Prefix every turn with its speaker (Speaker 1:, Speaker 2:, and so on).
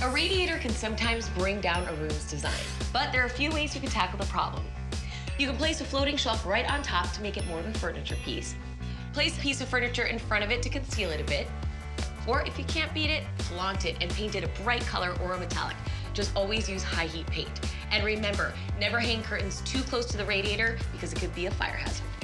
Speaker 1: A radiator can sometimes bring down a room's design, but there are a few ways you can tackle the problem. You can place a floating shelf right on top to make it more of a furniture piece. Place a piece of furniture in front of it to conceal it a bit. Or if you can't beat it, flaunt it and paint it a bright color or a metallic. Just always use high heat paint. And remember, never hang curtains too close to the radiator because it could be a fire hazard.